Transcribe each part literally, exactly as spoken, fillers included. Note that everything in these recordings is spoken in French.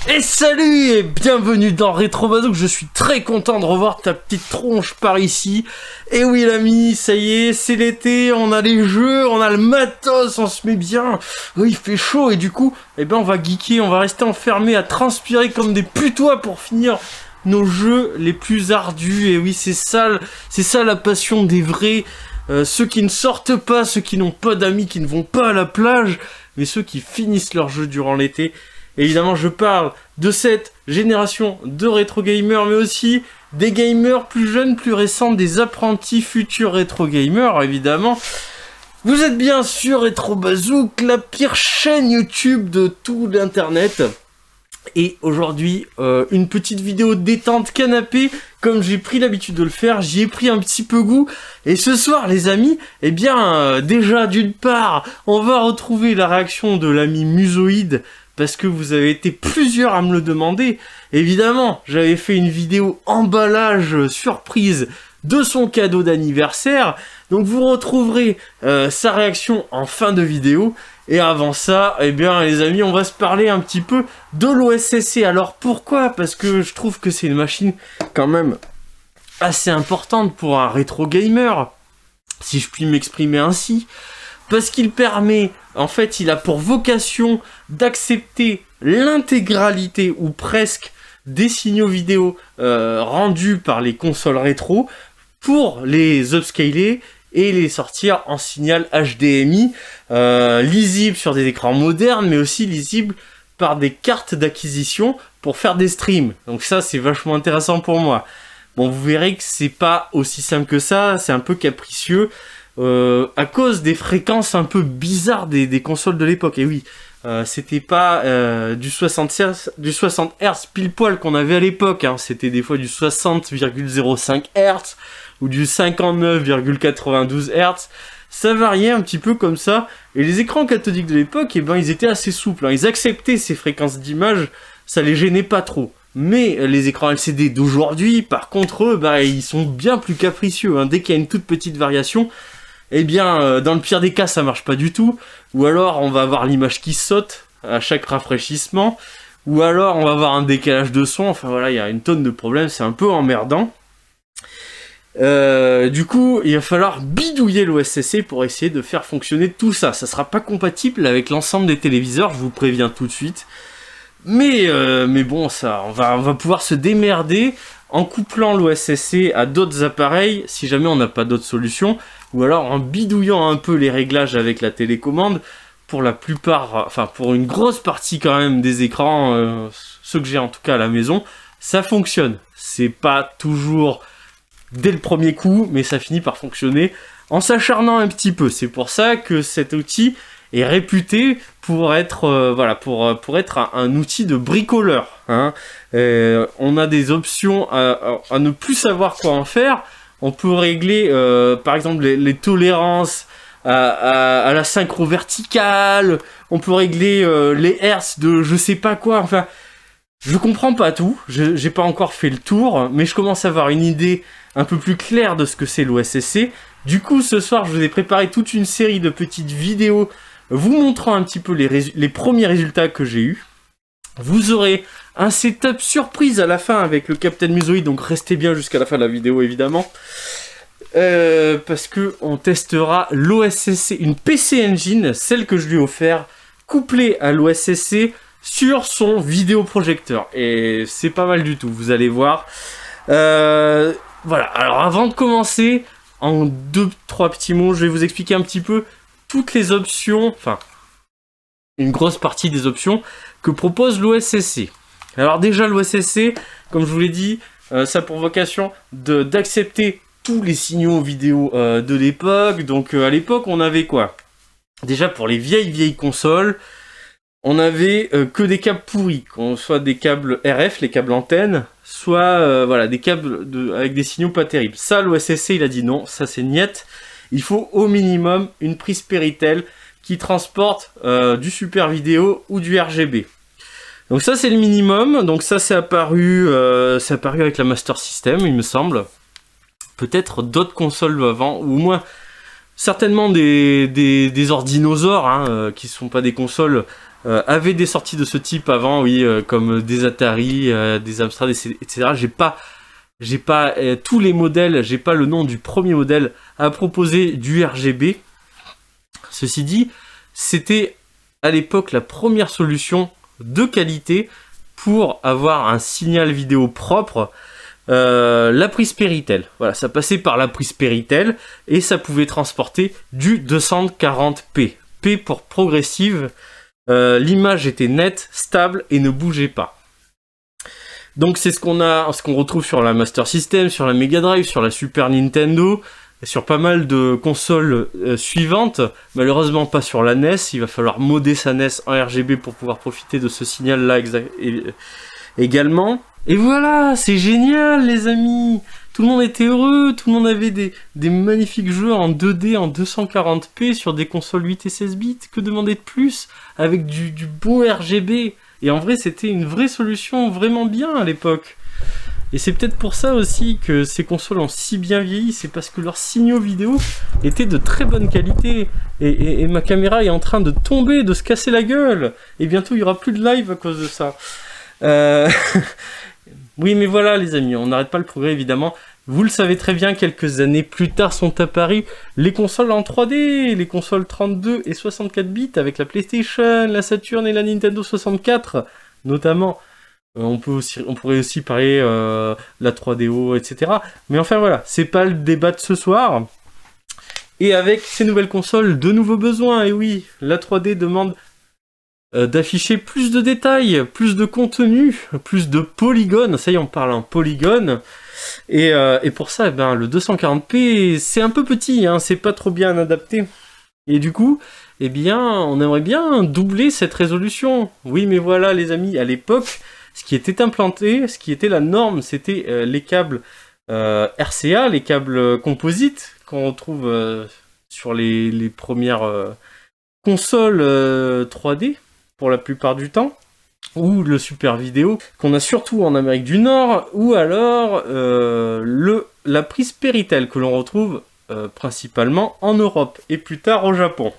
Et salut et bienvenue dans Rétrobazook, je suis très content de revoir ta petite tronche par ici. Et oui l'ami, ça y est, c'est l'été, on a les jeux, on a le matos, on se met bien. Oui, il fait chaud et du coup, eh ben on va geeker, on va rester enfermé à transpirer comme des putois pour finir nos jeux les plus ardus. Et oui, c'est ça, c'est ça la passion des vrais, euh, ceux qui ne sortent pas, ceux qui n'ont pas d'amis, qui ne vont pas à la plage, mais ceux qui finissent leur jeu durant l'été. Évidemment, je parle de cette génération de rétro gamers, mais aussi des gamers plus jeunes, plus récents, des apprentis futurs rétro gamers, évidemment. Vous êtes bien sûr Rétrobazook, la pire chaîne YouTube de tout l'internet. Et aujourd'hui, euh, une petite vidéo détente canapé, comme j'ai pris l'habitude de le faire, j'y ai pris un petit peu goût. Et ce soir, les amis, eh bien, euh, déjà, d'une part, on va retrouver la réaction de l'ami Musoïde, parce que vous avez été plusieurs à me le demander. Évidemment, j'avais fait une vidéo emballage surprise de son cadeau d'anniversaire, donc vous retrouverez euh, sa réaction en fin de vidéo. Et avant ça, eh bien les amis, on va se parler un petit peu de l'O S S C. Alors pourquoi? Parce que je trouve que c'est une machine quand même assez importante pour un rétro gamer, si je puis m'exprimer ainsi. Parce qu'il permet, en fait, il a pour vocation d'accepter l'intégralité ou presque des signaux vidéo euh, rendus par les consoles rétro pour les upscaler et les sortir en signal H D M I, euh, lisible sur des écrans modernes, mais aussi lisible par des cartes d'acquisition pour faire des streams. Donc ça, c'est vachement intéressant pour moi. Bon, vous verrez que c'est pas aussi simple que ça, c'est un peu capricieux. Euh, à cause des fréquences un peu bizarres des, des consoles de l'époque. Et oui, euh, c'était pas euh, du soixante hertz pile poil qu'on avait à l'époque, hein. C'était des fois du soixante virgule zéro cinq hertz ou du cinquante-neuf virgule quatre-vingt-douze hertz. Ça variait un petit peu comme ça. Et les écrans cathodiques de l'époque, eh ben, ils étaient assez souples, hein. Ils acceptaient ces fréquences d'image, ça les gênait pas trop. Mais les écrans L C D d'aujourd'hui, par contre, eux, bah, ils sont bien plus capricieux, hein. Dès qu'il y a une toute petite variation, eh bien, euh, dans le pire des cas, ça marche pas du tout. Ou alors, on va avoir l'image qui saute à chaque rafraîchissement. Ou alors, on va avoir un décalage de son. Enfin, voilà, il y a une tonne de problèmes. C'est un peu emmerdant. Euh, du coup, il va falloir bidouiller l'O S S C pour essayer de faire fonctionner tout ça. Ça sera pas compatible avec l'ensemble des téléviseurs, je vous préviens tout de suite. Mais, euh, mais bon, ça, on va, on va pouvoir se démerder en couplant l'O S S C à d'autres appareils, si jamais on n'a pas d'autres solutions. Ou alors en bidouillant un peu les réglages avec la télécommande, pour la plupart, enfin pour une grosse partie quand même des écrans, euh, ceux que j'ai en tout cas à la maison, ça fonctionne. C'est pas toujours dès le premier coup, mais ça finit par fonctionner en s'acharnant un petit peu. C'est pour ça que cet outil est réputé pour être, euh, voilà, pour, pour être un, un outil de bricoleur, hein. Euh, on a des options à, à, à ne plus savoir quoi en faire. On peut régler, euh, par exemple, les, les tolérances à, à, à la synchro verticale. On peut régler euh, les hertz de je sais pas quoi. Enfin, je comprends pas tout. Je j'ai pas encore fait le tour, mais je commence à avoir une idée un peu plus claire de ce que c'est l'O S S C. Du coup, ce soir, je vous ai préparé toute une série de petites vidéos vous montrant un petit peu les, les premiers résultats que j'ai eus. Vous aurez un setup surprise à la fin avec le Captain Musoïde, donc restez bien jusqu'à la fin de la vidéo évidemment. Euh, parce que on testera l'O S S C, une P C Engine, celle que je lui ai offert, couplée à l'O S S C sur son vidéoprojecteur. Et c'est pas mal du tout, vous allez voir. Euh, voilà, alors avant de commencer, en deux, trois petits mots, je vais vous expliquer un petit peu toutes les options, enfin, une grosse partie des options que propose l'O S S C. Alors déjà, l'O S S C, comme je vous l'ai dit, euh, ça a pour vocation de d'accepter tous les signaux vidéo euh, de l'époque. Donc euh, à l'époque, on avait quoi? Déjà pour les vieilles vieilles consoles, on avait euh, que des câbles pourris, qu'on soit des câbles R F, les câbles antennes, soit euh, voilà des câbles de, avec des signaux pas terribles. Ça, l'O S S C, il a dit non, ça c'est niette. Il faut au minimum une prise Péritel qui transporte euh, du super vidéo ou du R G B. Donc ça c'est le minimum, donc ça c'est apparu, euh, c'est apparu avec la Master System il me semble. Peut-être d'autres consoles avant, ou au moins certainement des, des, des ordinosaures, hein, euh, qui ne sont pas des consoles euh, avaient des sorties de ce type avant, oui, euh, comme des Atari, euh, des Amstrad, et cetera. J'ai pas, j'ai pas euh, tous les modèles, j'ai pas le nom du premier modèle à proposer du R G B. Ceci dit, c'était à l'époque la première solution de qualité pour avoir un signal vidéo propre. Euh, la prise Péritel, voilà, ça passait par la prise Péritel et ça pouvait transporter du deux cent quarante p. P pour progressive, euh, l'image était nette, stable et ne bougeait pas. Donc c'est ce qu'on a, ce qu'on retrouve sur la Master System, sur la Mega Drive, sur la Super Nintendo, et sur pas mal de consoles euh, suivantes. Malheureusement pas sur la N E S, il va falloir modder sa N E S en R G B pour pouvoir profiter de ce signal-là également. Et voilà, c'est génial les amis. Tout le monde était heureux, tout le monde avait des, des magnifiques jeux en deux D, en deux cent quarante p sur des consoles huit et seize bits. Que demander de plus avec du, du beau R G B. Et en vrai, c'était une vraie solution vraiment bien à l'époque. Et c'est peut-être pour ça aussi que ces consoles ont si bien vieilli, c'est parce que leurs signaux vidéo étaient de très bonne qualité. Et, et, et ma caméra est en train de tomber, de se casser la gueule. Et bientôt, il n'y aura plus de live à cause de ça. Euh... Oui, mais voilà les amis, on n'arrête pas le progrès évidemment. Vous le savez très bien, quelques années plus tard sont apparues les consoles en trois D, les consoles trente-deux et soixante-quatre bits avec la PlayStation, la Saturn et la Nintendo soixante-quatre, notamment. Euh, on, peut aussi, on pourrait aussi parler euh, la trois D O, et cetera. Mais enfin voilà, c'est pas le débat de ce soir. Et avec ces nouvelles consoles, de nouveaux besoins, et oui, la trois D demande Euh, d'afficher plus de détails, plus de contenu, plus de polygones. Ça y est, on parle en polygones. Et, euh, et pour ça, eh ben, le deux cent quarante p, c'est un peu petit, hein, c'est pas trop bien adapté. Et du coup, eh bien, on aimerait bien doubler cette résolution. Oui, mais voilà, les amis, à l'époque, ce qui était implanté, ce qui était la norme, c'était euh, les câbles euh, R C A, les câbles composites qu'on retrouve euh, sur les, les premières euh, consoles euh, trois D. Pour la plupart du temps, ou le Super Vidéo, qu'on a surtout en Amérique du Nord, ou alors euh, le, la prise Péritel, que l'on retrouve euh, principalement en Europe, et plus tard au Japon.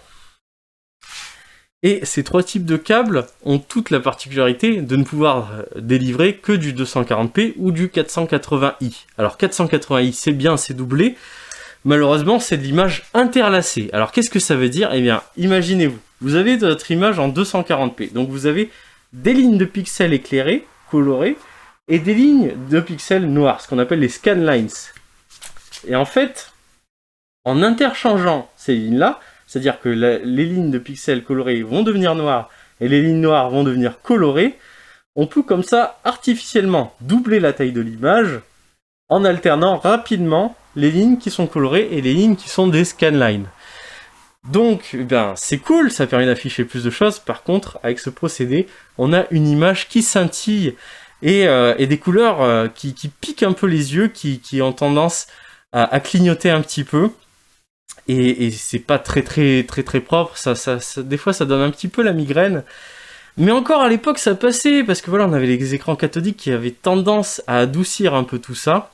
Et ces trois types de câbles ont toute la particularité de ne pouvoir délivrer que du deux cent quarante p ou du quatre cent quatre-vingts i. Alors quatre cent quatre-vingts i, c'est bien, c'est doublé. Malheureusement, c'est de l'image interlacée. Alors qu'est-ce que ça veut dire? Eh bien, imaginez-vous. Vous avez votre image en deux cent quarante p, donc vous avez des lignes de pixels éclairées, colorées, et des lignes de pixels noirs, ce qu'on appelle les scanlines. Et en fait, en interchangeant ces lignes-là, c'est-à-dire que la, les lignes de pixels colorées vont devenir noires, et les lignes noires vont devenir colorées, on peut comme ça artificiellement doubler la taille de l'image, en alternant rapidement les lignes qui sont colorées et les lignes qui sont des scanlines. Donc, ben, c'est cool, ça permet d'afficher plus de choses. Par contre, avec ce procédé, on a une image qui scintille et, euh, et des couleurs euh, qui, qui piquent un peu les yeux, qui, qui ont tendance à, à clignoter un petit peu. Et, et c'est pas très très très très propre. Ça, ça, ça, des fois, ça donne un petit peu la migraine. Mais encore à l'époque, ça passait parce que voilà, on avait les écrans cathodiques qui avaient tendance à adoucir un peu tout ça.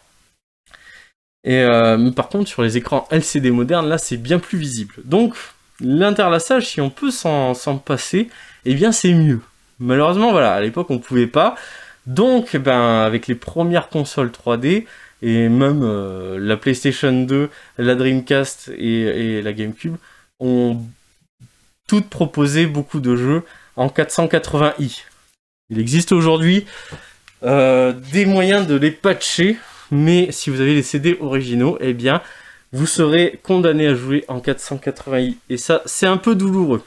Et euh, mais par contre, sur les écrans L C D modernes, là, c'est bien plus visible. Donc, l'interlaçage, si on peut s'en passer, eh bien, c'est mieux. Malheureusement, voilà, à l'époque, on ne pouvait pas. Donc, ben, avec les premières consoles trois D, et même euh, la PlayStation deux, la Dreamcast et, et la GameCube, ont toutes proposé beaucoup de jeux en quatre cent quatre-vingts i. Il existe aujourd'hui euh, des moyens de les patcher, mais si vous avez les C D originaux, eh bien, vous serez condamné à jouer en quatre cent quatre-vingts i. Et ça, c'est un peu douloureux.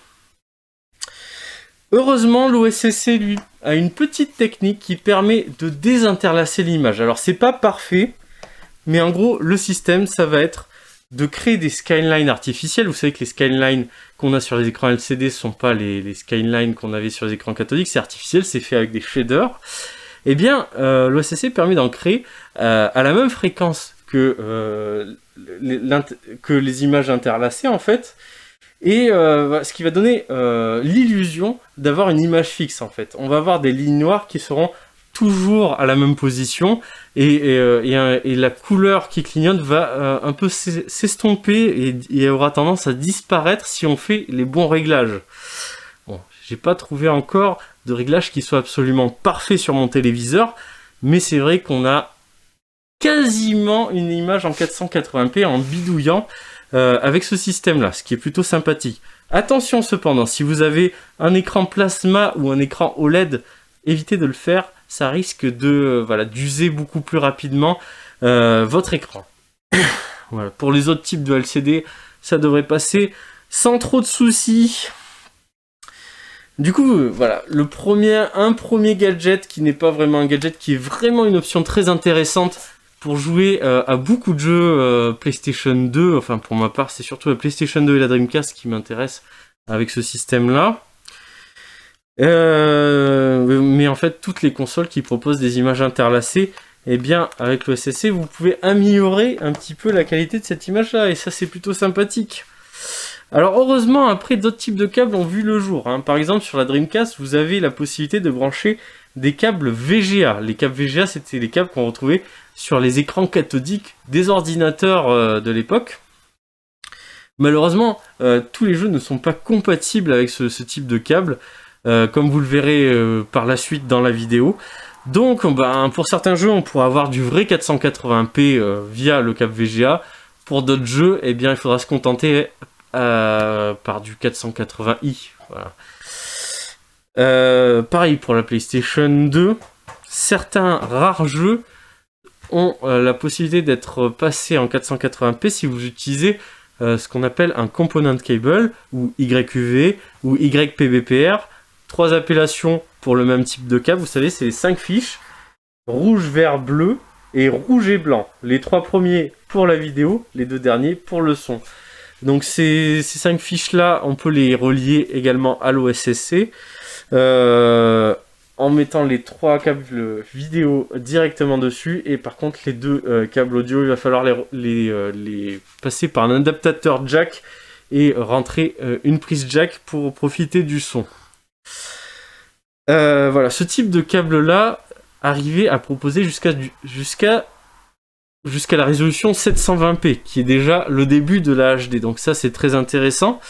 Heureusement, l'O S S C, lui, a une petite technique qui permet de désinterlacer l'image. Alors, c'est pas parfait, mais en gros, le système, ça va être de créer des skylines artificielles. Vous savez que les skylines qu'on a sur les écrans L C D ne sont pas les, les skylines qu'on avait sur les écrans cathodiques. C'est artificiel, c'est fait avec des shaders. Eh bien, euh, l'O S S C permet d'en créer euh, à la même fréquence que, euh, les, que les images interlacées, en fait, et euh, ce qui va donner euh, l'illusion d'avoir une image fixe, en fait. On va avoir des lignes noires qui seront toujours à la même position, et, et, et, et la couleur qui clignote va euh, un peu s'estomper et, et aura tendance à disparaître si on fait les bons réglages. Bon, j'ai pas trouvé encore de réglage qui soit absolument parfait sur mon téléviseur, mais c'est vrai qu'on a quasiment une image en quatre cent quatre-vingts p en bidouillant euh, avec ce système-là, ce qui est plutôt sympathique. Attention cependant, si vous avez un écran plasma ou un écran O L E D, évitez de le faire, ça risque de euh, voilà, d'user beaucoup plus rapidement euh, votre écran. Voilà. Pour les autres types de L C D, ça devrait passer sans trop de soucis. Du coup, euh, voilà, le premier, un premier gadget qui n'est pas vraiment un gadget, qui est vraiment une option très intéressante pour jouer euh, à beaucoup de jeux euh, PlayStation deux. Enfin, pour ma part, c'est surtout la PlayStation deux et la Dreamcast qui m'intéressent avec ce système-là. Euh, mais en fait, toutes les consoles qui proposent des images interlacées, eh bien, avec l'O S S C, vous pouvez améliorer un petit peu la qualité de cette image-là, et ça, c'est plutôt sympathique. Alors, heureusement, après, d'autres types de câbles ont vu le jour, hein. Par exemple, sur la Dreamcast, vous avez la possibilité de brancher des câbles V G A. Les câbles V G A, c'était les câbles qu'on retrouvait sur les écrans cathodiques des ordinateurs euh, de l'époque. Malheureusement, euh, tous les jeux ne sont pas compatibles avec ce, ce type de câble, euh, comme vous le verrez euh, par la suite dans la vidéo. Donc, ben, pour certains jeux, on pourra avoir du vrai quatre cent quatre-vingts p euh, via le câble V G A. Pour d'autres jeux, eh bien, il faudra se contenter euh, par du quatre cent quatre-vingts i. Voilà. Euh, pareil pour la PlayStation deux. Certains rares jeux ont euh, la possibilité d'être passés en quatre cent quatre-vingts p si vous utilisez euh, ce qu'on appelle un component cable, ou Y U V, ou Y P B P R. Trois appellations pour le même type de câble, vous savez, c'est les cinq fiches, rouge, vert, bleu, et rouge et blanc. Les trois premiers pour la vidéo, les deux derniers pour le son. Donc ces, ces cinq fiches-là, on peut les relier également à l'O S S C, euh, en mettant les trois câbles vidéo directement dessus, et par contre les deux euh, câbles audio, il va falloir les, les, euh, les passer par un adaptateur jack, et rentrer euh, une prise jack pour profiter du son. Euh, voilà, ce type de câble-là arrivait à proposer jusqu'à jusqu'à jusqu'à la résolution sept cent vingt p, qui est déjà le début de la H D. Donc ça, c'est très intéressant.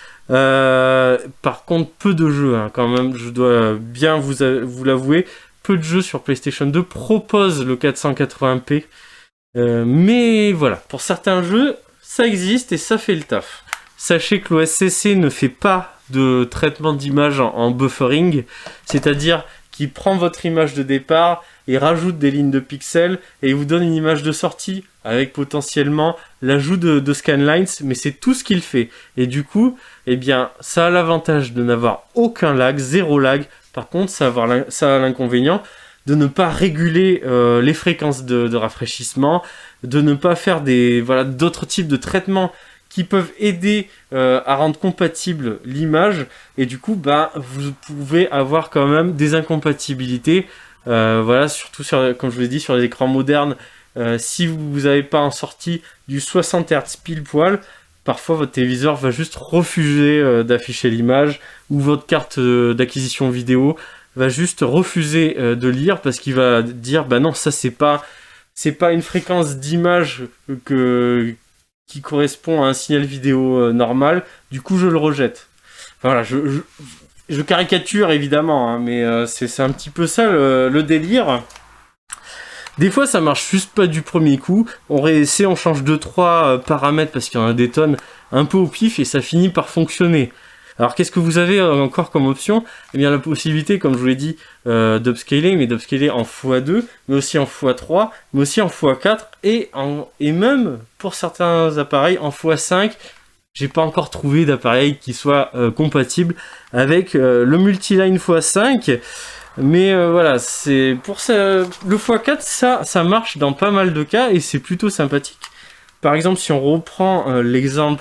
Euh, par contre, peu de jeux, hein, quand même, je dois bien vous, vous l'avouer, peu de jeux sur PlayStation deux proposent le quatre cent quatre-vingts p. Euh, mais voilà, pour certains jeux, ça existe et ça fait le taf. Sachez que l'O S S C ne fait pas de traitement d'image en, en buffering, c'est-à-dire qu'il prend votre image de départ et rajoute des lignes de pixels et vous donne une image de sortie avec potentiellement l'ajout de, de scanlines, mais c'est tout ce qu'il fait. Et du coup, eh bien, ça a l'avantage de n'avoir aucun lag, zéro lag. Par contre, ça a l'inconvénient de ne pas réguler euh, les fréquences de, de rafraîchissement, de ne pas faire des voilà d'autres types de traitements qui peuvent aider euh, à rendre compatible l'image, et du coup bah vous pouvez avoir quand même des incompatibilités, euh, voilà, surtout sur, comme je vous l'ai dit, sur les écrans modernes, euh, si vous n'avez pas en sortie du soixante hertz pile poil, parfois votre téléviseur va juste refuser euh, d'afficher l'image, ou votre carte euh, d'acquisition vidéo va juste refuser euh, de lire, parce qu'il va dire bah non, ça c'est pas c'est pas une fréquence d'image que qui correspond à un signal vidéo euh, normal, du coup je le rejette. Enfin, voilà, je, je, je caricature évidemment, hein, mais euh, c'est un petit peu ça le, le délire. Des fois ça marche juste pas du premier coup, on réessaie, on change deux trois euh, paramètres parce qu'il y en a des tonnes un peu au pif et ça finit par fonctionner. Alors qu'est-ce que vous avez encore comme option? Eh bien la possibilité, comme je vous l'ai dit, euh, d'upscaler, mais d'upscaler en fois deux, mais aussi en fois trois, mais aussi en fois quatre, et, en, et même pour certains appareils en fois cinq. J'ai pas encore trouvé d'appareil qui soit euh, compatible avec euh, le multiline fois cinq, mais euh, voilà, c'est pour ça, le fois quatre, ça, ça marche dans pas mal de cas et c'est plutôt sympathique. Par exemple, si on reprend euh, l'exemple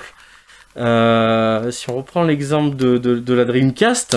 Euh, si on reprend l'exemple de, de, de la Dreamcast,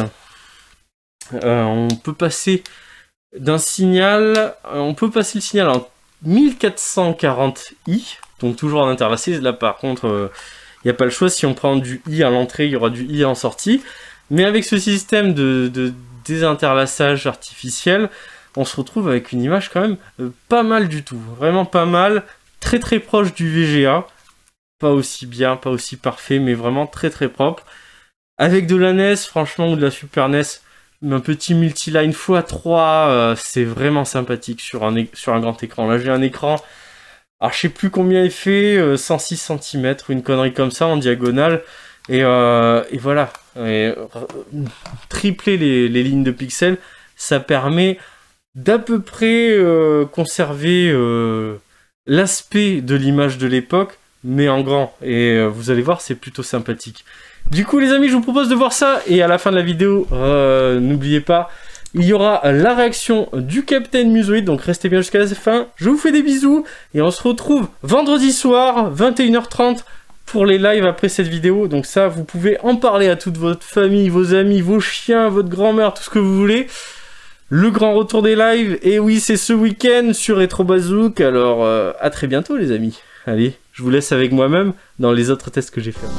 euh, on peut passer d'un signal, on peut passer le signal en mille quatre cent quarante i, donc toujours en interlacé. Là par contre, il euh, n'y a pas le choix, si on prend du i à l'entrée, il y aura du i en sortie. Mais avec ce système de, de désinterlaçage artificiel, on se retrouve avec une image quand même euh, pas mal du tout, vraiment pas mal, très très proche du V G A. Pas aussi bien, pas aussi parfait, mais vraiment très très propre. avec de la N E S, franchement, ou de la Super N E S, un petit multiline fois trois, euh, c'est vraiment sympathique sur un, sur un grand écran. Là, j'ai un écran, alors je sais plus combien il fait, euh, cent six centimètres, une connerie comme ça, en diagonale. Et, euh, et voilà, et, euh, tripler les, les lignes de pixels, ça permet d'à peu près euh, conserver euh, l'aspect de l'image de l'époque, mais en grand. Et euh, vous allez voir, c'est plutôt sympathique. Du coup, les amis, je vous propose de voir ça. Et à la fin de la vidéo, euh, n'oubliez pas, il y aura la réaction du Captain Musoid. Donc restez bien jusqu'à la fin. Je vous fais des bisous. Et on se retrouve vendredi soir, vingt et une heures trente, pour les lives après cette vidéo. Donc ça, vous pouvez en parler à toute votre famille, vos amis, vos chiens, votre grand-mère, tout ce que vous voulez. Le grand retour des lives. Et oui, c'est ce week-end sur Retrobazook. Alors, euh, à très bientôt, les amis. Allez, je vous laisse avec moi-même dans les autres tests que j'ai fait.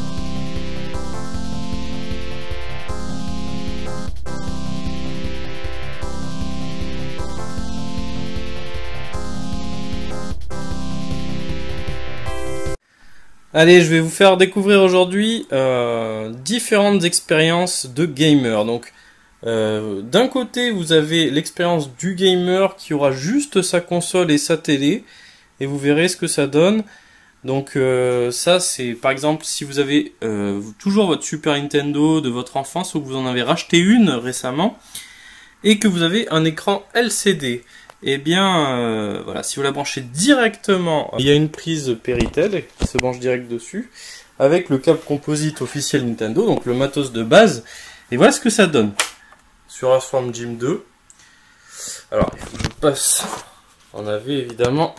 Allez, je vais vous faire découvrir aujourd'hui euh, différentes expériences de gamer. Donc, euh, d'un côté, vous avez l'expérience du gamer qui aura juste sa console et sa télé, et vous verrez ce que ça donne. Donc, euh, ça, c'est par exemple si vous avez euh, toujours votre Super Nintendo de votre enfance ou que vous en avez racheté une récemment et que vous avez un écran L C D. Eh bien, euh, voilà, si vous la branchez directement, il y a une prise Péritel qui se branche direct dessus, avec le câble composite officiel Nintendo, donc le matos de base. Et voilà ce que ça donne sur Earthworm Jim deux. Alors, il faut que je passe en A V évidemment.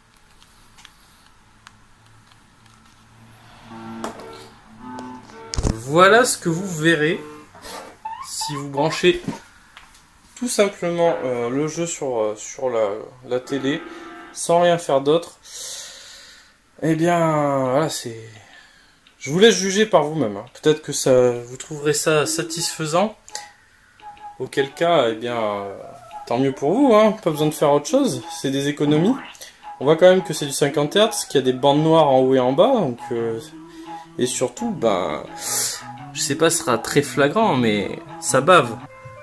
Voilà ce que vous verrez si vous branchez tout simplement euh, le jeu sur, euh, sur la, la télé, sans rien faire d'autre. Eh bien, voilà, c'est... Je vous laisse juger par vous-même. Hein. Peut-être que ça, vous trouverez ça satisfaisant. Auquel cas, eh bien, euh, tant mieux pour vous, hein. Pas besoin de faire autre chose. C'est des économies. On voit quand même que c'est du cinquante hertz, qu'il y a des bandes noires en haut et en bas. Donc, euh, et surtout, ben, je sais pas si ce sera très flagrant, mais ça bave.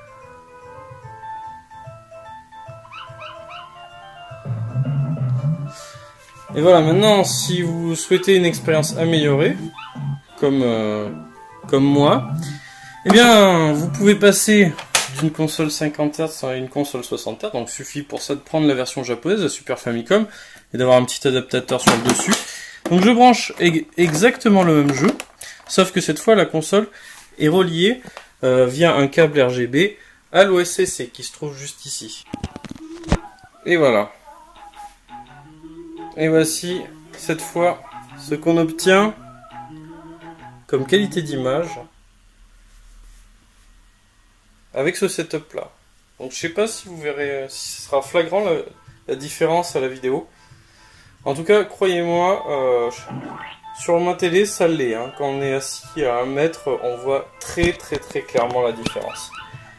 Et voilà, maintenant, si vous souhaitez une expérience améliorée, comme, euh, comme moi, eh bien, vous pouvez passer d'une console cinquante hertz à une console soixante hertz, donc il suffit pour ça de prendre la version japonaise, la Super Famicom, et d'avoir un petit adaptateur sur le dessus. Donc je branche e- exactement le même jeu, sauf que cette fois, la console est reliée euh, via un câble R G B à l'O S C C, qui se trouve juste ici. Et voilà. Et voici, cette fois, ce qu'on obtient comme qualité d'image avec ce setup là. Donc je sais pas si vous verrez, si ce sera flagrant la, la différence à la vidéo. En tout cas, croyez-moi, euh, sur ma télé, ça l'est. Hein. Quand on est assis à un mètre, on voit très très très clairement la différence.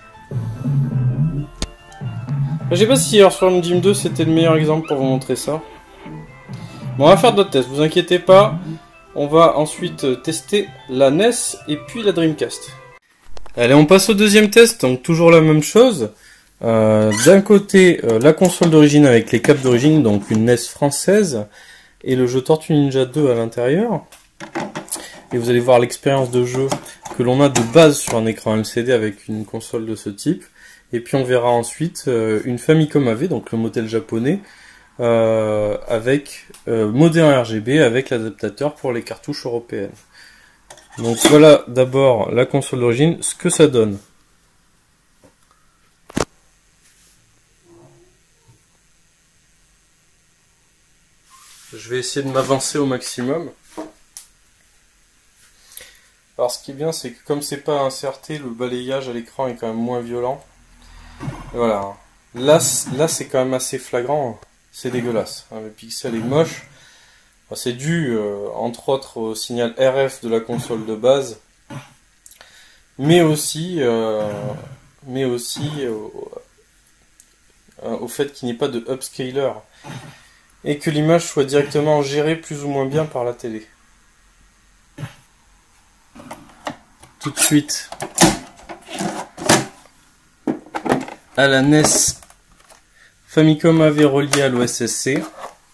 Je sais pas si Earthworm Jim deux c'était le meilleur exemple pour vous montrer ça. Bon, on va faire d'autres tests, vous inquiétez pas. On va ensuite tester la N E S et puis la Dreamcast. Allez, on passe au deuxième test, donc toujours la même chose. Euh, D'un côté, euh, la console d'origine avec les câbles d'origine, donc une N E S française, et le jeu Tortue Ninja deux à l'intérieur. Et vous allez voir l'expérience de jeu que l'on a de base sur un écran L C D avec une console de ce type. Et puis on verra ensuite euh, une Famicom A V, donc le modèle japonais, Euh, avec euh, modé en R G B avec l'adaptateur pour les cartouches européennes. Donc voilà d'abord la console d'origine, ce que ça donne. Je vais essayer de m'avancer au maximum. Alors ce qui est bien, c'est que comme c'est pas inserté, le balayage à l'écran est quand même moins violent. Et voilà. Là, là c'est quand même assez flagrant. C'est dégueulasse. Le pixel est moche. C'est dû, euh, entre autres, au signal R F de la console de base, mais aussi, euh, mais aussi au, au fait qu'il n'y ait pas de upscaler et que l'image soit directement gérée plus ou moins bien par la télé. tout de suite à la N E S Famicom A V reliée à l'O S S C.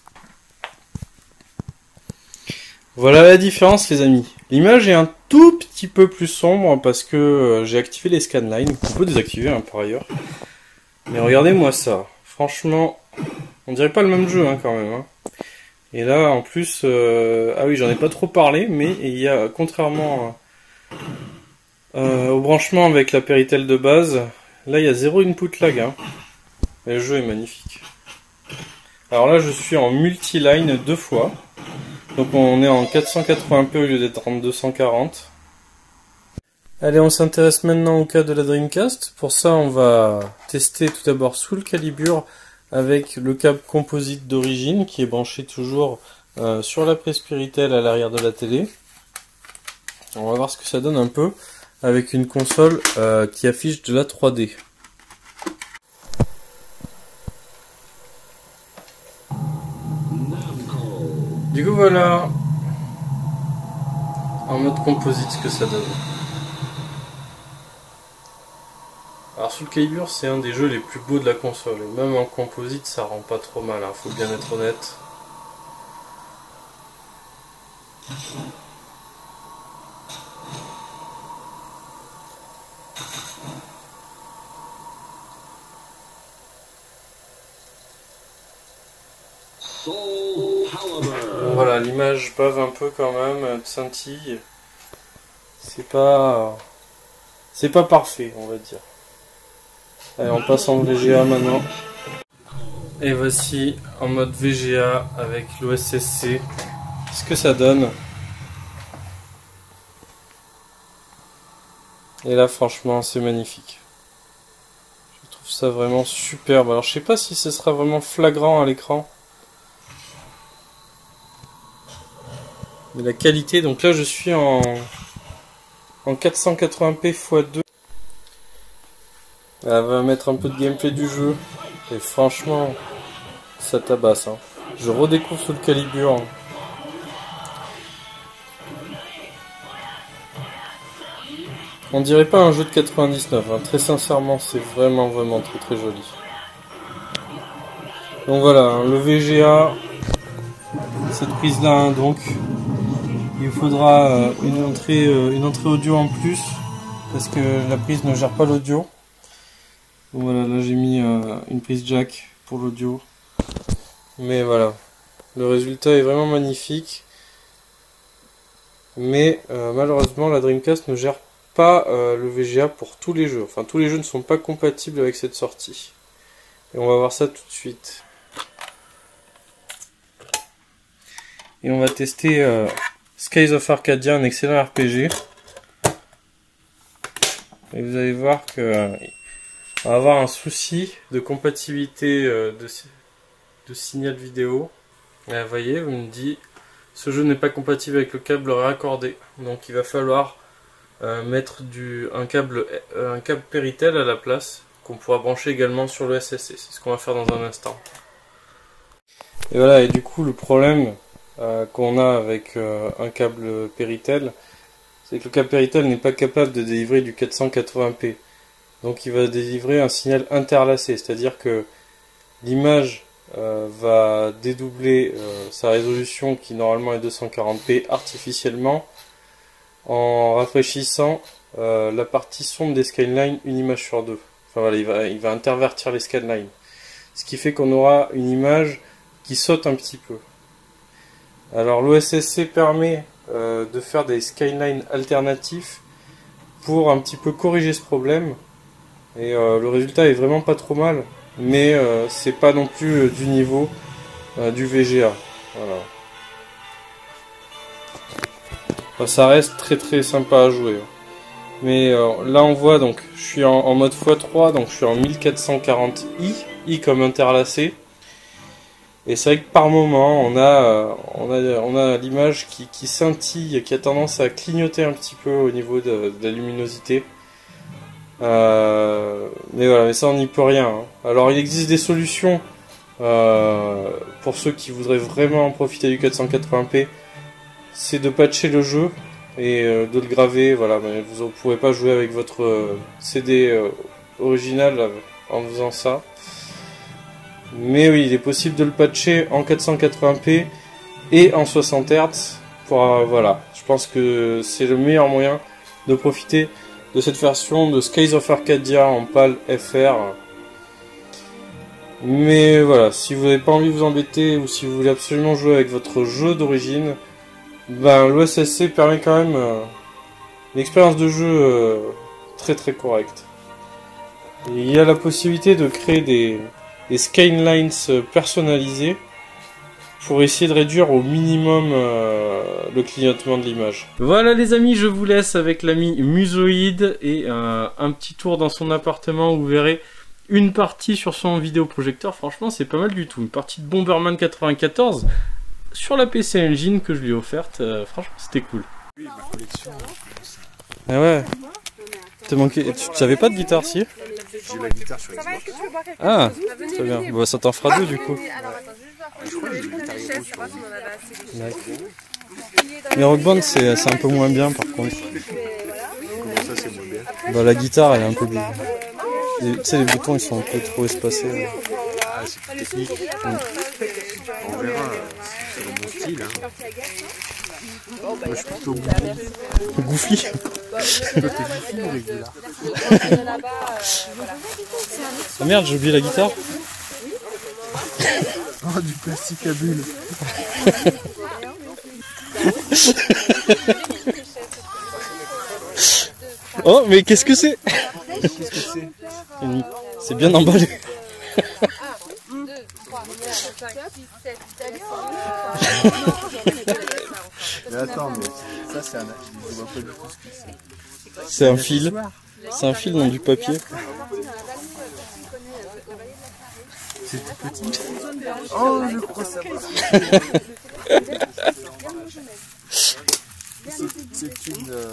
Voilà la différence les amis. L'image est un tout petit peu plus sombre parce que euh, j'ai activé les scanlines. On peut désactiver hein, par ailleurs. Mais regardez-moi ça. Franchement, on dirait pas le même jeu hein, quand même. Hein. Et là en plus, euh... ah oui j'en ai pas trop parlé, mais il y a contrairement euh, au branchement avec la Péritel de base, là il y a zéro input lag. Hein. Et le jeu est magnifique. Alors là je suis en multi-line deux fois. Donc on est en quatre cent quatre-vingts p au lieu d'être en deux cent quarante. Allez, on s'intéresse maintenant au cas de la Dreamcast. Pour ça, on va tester tout d'abord Soul Calibur avec le câble composite d'origine qui est branché toujours euh, sur la prise Péritel à l'arrière de la télé. On va voir ce que ça donne un peu avec une console euh, qui affiche de la trois D. Du coup voilà, en mode composite ce que ça donne. Alors Soul Calibur c'est un des jeux les plus beaux de la console, et même en composite ça rend pas trop mal, hein, faut bien être honnête. Bon, voilà, l'image bave un peu quand même, scintille. C'est pas... C'est pas parfait, on va dire. Allez, on passe en V G A maintenant. Et voici en mode V G A avec l'O S S C. Ce que ça donne. Et là, franchement, c'est magnifique. Je trouve ça vraiment superbe. Alors, je sais pas si ce sera vraiment flagrant à l'écran. Mais la qualité, donc là, je suis en, en quatre cent quatre-vingts p fois deux. Elle va mettre un peu de gameplay du jeu. Et franchement, ça tabasse. Hein. Je redécouvre Soul Calibur. Hein. On dirait pas un jeu de quatre-vingt-dix-neuf. Hein. Très sincèrement, c'est vraiment, vraiment très, très joli. Donc voilà, hein, le V G A. Cette prise-là, hein, donc, il faudra euh, une entrée, euh, une entrée audio en plus. Parce que la prise ne gère pas l'audio. Donc voilà, là j'ai mis euh, une prise jack pour l'audio. Mais voilà, le résultat est vraiment magnifique. Mais euh, malheureusement la Dreamcast ne gère pas euh, le V G A pour tous les jeux. Enfin tous les jeux ne sont pas compatibles avec cette sortie. Et on va voir ça tout de suite. Et on va tester euh, Skies of Arcadia, un excellent R P G. Et vous allez voir que... Euh, on va avoir un souci de compatibilité euh, de, de signal vidéo. Et vous voyez, vous me dit ce jeu n'est pas compatible avec le câble raccordé. Donc il va falloir euh, mettre du, un, câble, euh, un câble Péritel à la place, qu'on pourra brancher également sur le S S C. C'est ce qu'on va faire dans un instant. Et voilà, et du coup le problème euh, qu'on a avec euh, un câble Péritel, c'est que le câble Péritel n'est pas capable de délivrer du quatre cent quatre-vingts p. Donc il va délivrer un signal interlacé, c'est-à-dire que l'image euh, va dédoubler euh, sa résolution qui normalement est deux cent quarante p artificiellement en rafraîchissant euh, la partie sombre des scanlines une image sur deux. Enfin voilà, il va, il va intervertir les scanlines. Ce qui fait qu'on aura une image qui saute un petit peu. Alors l'O S S C permet euh, de faire des scanlines alternatifs pour un petit peu corriger ce problème. Et euh, le résultat est vraiment pas trop mal, mais euh, c'est pas non plus euh, du niveau euh, du V G A. Voilà. Enfin, ça reste très très sympa à jouer. Mais euh, là on voit donc, je suis en, en mode fois trois, donc je suis en mille quatre cent quarante i, i comme interlacé. Et c'est vrai que par moment on a, euh, on a, on a l'image qui, qui scintille, qui a tendance à clignoter un petit peu au niveau de, de la luminosité. Euh, mais voilà, mais ça on n'y peut rien. Hein. Alors il existe des solutions euh, pour ceux qui voudraient vraiment profiter du quatre cent quatre-vingts p, c'est de patcher le jeu et euh, de le graver, voilà, mais vous ne pourrez pas jouer avec votre euh, C D euh, original euh, en faisant ça. Mais oui, il est possible de le patcher en quatre cent quatre-vingts p et en soixante hertz. Pour, euh, voilà, je pense que c'est le meilleur moyen de profiter de cette version de Skies of Arcadia en PAL F R. Mais voilà, si vous n'avez pas envie de vous embêter ou si vous voulez absolument jouer avec votre jeu d'origine, ben l'O S S C permet quand même euh, une expérience de jeu euh, très très correcte. Et il y a la possibilité de créer des, des skylines personnalisés pour essayer de réduire au minimum euh, le clignotement de l'image. Voilà les amis, je vous laisse avec l'ami Musoid et euh, un petit tour dans son appartement où vous verrez une partie sur son vidéoprojecteur. Franchement c'est pas mal du tout, une partie de Bomberman quatre-vingt-quatorze sur la P C Engine que je lui ai offerte, euh, franchement c'était cool. Oui, ma collection. Ah ouais. T'as manqué... Tu n'avais pas de guitare si? J'ai la guitare sur Xbox. Ah, très bien. Bon, ça t'en fera deux du coup. Mais Rock Band c'est un peu moins bien par contre. Comment ça c'est moins bien? Bah la guitare elle est un peu bien. Tu sais les boutons ils sont un peu trop espacés. Ah c'est plus technique. Mm. On verra, c'est dans mon style. Hein. Moi je suis plutôt goofy. Toi t'es goofy ou régular? Ah merde j'ai oublié la guitare. Oh du plastique à bulles. Oh mais qu'est-ce que c'est? Qu'est-ce que c'est? C'est bien emballé. Mais attends, mais ça c'est un... Je vois pas du tout ce que c'est. C'est un fil. C'est un fil dans du papier. C'est tout petit. Oh, je crois savoir. C'est une... Euh...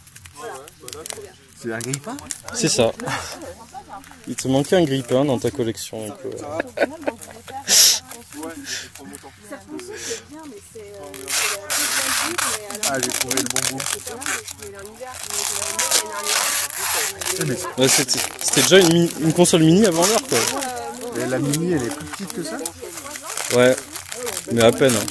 C'est un grille-pain? C'est ça. Il te manquait un grille-pain dans ta collection. Donc, euh... Ah, j'ai trouvé le bon goût. Ouais, c'était déjà une, mini, une console mini avant l'heure quoi. Et la mini elle est plus petite que ça? Ouais, mais à peine. Hein.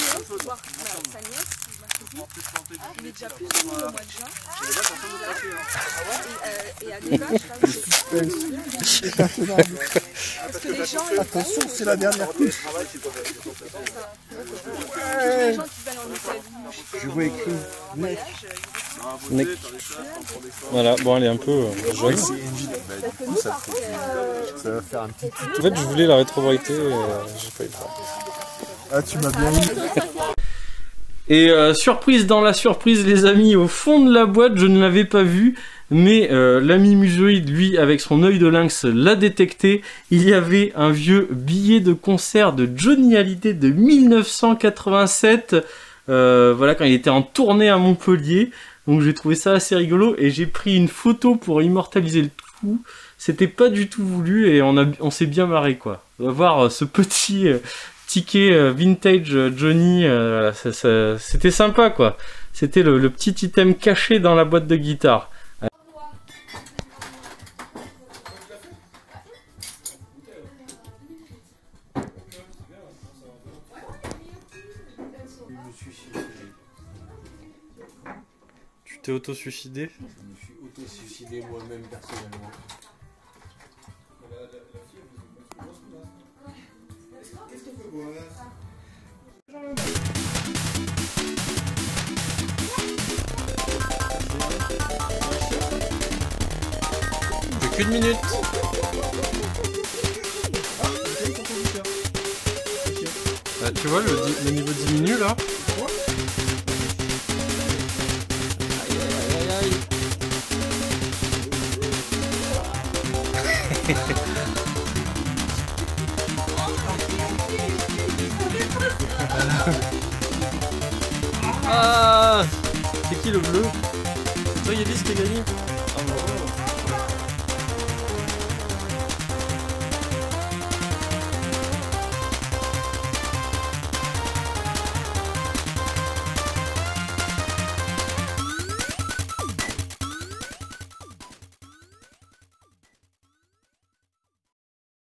Attention, c'est la dernière couche. Je vois écrit mec. Mec. Voilà, bon elle est un peu euh, jaune. Ça, ça va faire un petit... En fait je voulais la rétrobrité et euh, j'ai pas eu le temps. Ah tu m'as bien eu. Et euh, surprise dans la surprise les amis, au fond de la boîte, je ne l'avais pas vu, mais euh, l'ami Musoid, lui, avec son œil de lynx, l'a détecté. Il y avait un vieux billet de concert de Johnny Hallyday de mille neuf cent quatre-vingt-sept, euh, voilà, quand il était en tournée à Montpellier. Donc j'ai trouvé ça assez rigolo et j'ai pris une photo pour immortaliser le tout. C'était pas du tout voulu et on, a, on s'est bien marré quoi. On va voir euh, ce petit... Euh, ticket euh, vintage euh, Johnny, euh, c'était sympa quoi. C'était le, le petit item caché dans la boîte de guitare. Tu t'es auto-suicidé? Je me suis auto-suicidé moi-même personnellement. J'ai qu'une minute. Bah, tu vois le, le niveau diminue là. Aïe aïe aïe aïe. Ah, c'est qui le bleu? C'est toi Yélis qui a gagné?